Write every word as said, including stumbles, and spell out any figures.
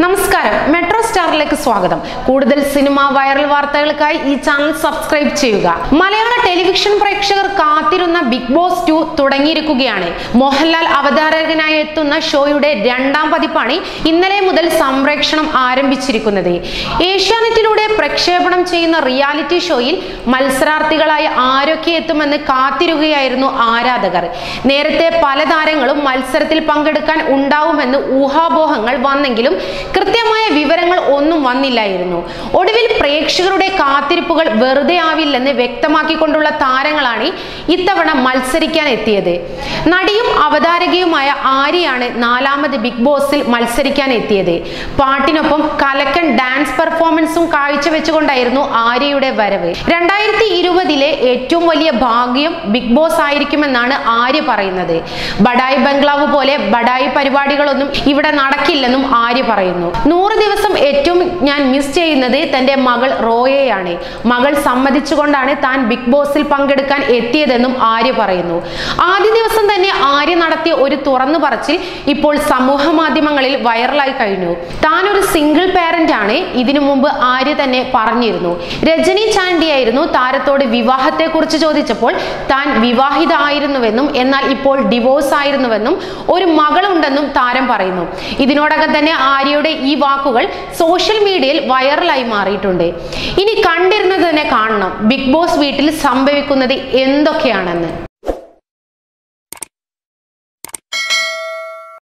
നമസ്കാരം, മെട്രോ സ്റ്റാറിലേക്ക് സ്വാഗതം. കൂടുതൽ സിനിമ വൈറൽ വാർത്തകൾക്കായി ഈ ചാനൽ സബ്സ്ക്രൈബ് ചെയ്യുക. മലയാള ടെലിവിഷൻ പ്രേക്ഷകർ കാത്തിരുന്ന ബിഗ് ബോസ് ടു തുടങ്ങിയിരിക്കുകയാണ്. മോഹൻലാൽ അവതാരകനായി എത്തുന്ന ഷോയുടെ രണ്ടാം പതിപ്പാണ് ഇന്നലെ മുതൽ സംപ്രേഷണം ആരംഭിച്ചിരിക്കുന്നത്. ഏഷ്യാനെറ്റിലൂടെ പ്രക്ഷേപണം ചെയ്യുന്ന റിയാലിറ്റി ഷോയിൽ മത്സരാർത്ഥികളായ ആരൊക്കെ എത്തുമെന്ന് കാത്തിരുകയായിരുന്നു ആരാധകർ. നേരത്തെ പല താരങ്ങളും മത്സരത്തിൽ പങ്കെടുക്കാൻ ഉണ്ടാവുമെന്ന് ഊഹാപോഹങ്ങൾ വന്നെങ്കിലും കൃത്യമായ വിവരങ്ങൾ ഒന്നും വന്നില്ലായിരുന്നു. ഒടുവിൽ പ്രേക്ഷകരുടെ കാത്തിരിപ്പുകൾ വെറുതെ ആവില്ലെന്ന് വ്യക്തമാക്കിക്കൊണ്ടുള്ള താരങ്ങളാണ് ഇത്തവണ മത്സരിക്കാൻ എത്തിയത്. നടിയും അവതാരകയുമായ ആര്യയാണ് നാലാമത് ബിഗ് ബോസിൽ മത്സരിക്കാൻ എത്തിയത്. പാട്ടിനൊപ്പം കലക്കൻ ഡാൻസ് പെർഫോമൻസും കാഴ്ചവെച്ചുകൊണ്ടായിരുന്നു ആര്യയുടെ വരവ്. രണ്ടായിരത്തി ഇരുപതിലെ ഏറ്റവും വലിയ ഭാഗ്യം ബിഗ് ബോസ് ആയിരിക്കുമെന്നാണ് ആര്യ പറയുന്നത്. ബഡായി ബംഗ്ലാവ് പോലെ ബഡായി പരിപാടികളൊന്നും ഇവിടെ നടക്കില്ലെന്നും ആര്യ പറയുന്നു. നൂറ് ദിവസം ഏറ്റവും ഞാൻ മിസ് ചെയ്യുന്നത് തന്റെ മകൾ റോയയാണ്. മകൾ സമ്മതിച്ചുകൊണ്ടാണ് താൻ ബിഗ് ബോസിൽ പങ്കെടുക്കാൻ എത്തിയതെന്നും ആര്യ പറയുന്നു. ആദ്യ ദിവസം തന്നെ ആര്യ നടത്തിയ ഒരു തുറന്നു പറച്ചിൽ ഇപ്പോൾ സമൂഹ മാധ്യമങ്ങളിൽ വൈറലായി കഴിഞ്ഞു. താൻ ഒരു സിംഗിൾ പാരന്റ് ആണ്. ഇതിനു മുമ്പ് ആര്യ തന്നെ പറഞ്ഞിരുന്നു. രജനി ചാണ്ടിയായിരുന്നു താരത്തോട് വിവാഹത്തെ കുറിച്ച് ചോദിച്ചപ്പോൾ താൻ വിവാഹിത ആയിരുന്നുവെന്നും എന്നാൽ ഇപ്പോൾ ഡിവോഴ്സ് ആയിരുന്നുവെന്നും ഒരു മകളുണ്ടെന്നും താരം പറയുന്നു. ഇതിനോടകം തന്നെ ആര്യയുടെ ഈ വാക്കുകൾ സോഷ്യൽ മീഡിയയിൽ വൈറലായി മാറിയിട്ടുണ്ട്. ഇനി കണ്ടിരുന്നത് തന്നെ കാണണം ബിഗ് ബോസ് വീട്ടിൽ സംഭവിക്കുന്നത് എന്തൊക്കെയാണെന്ന്.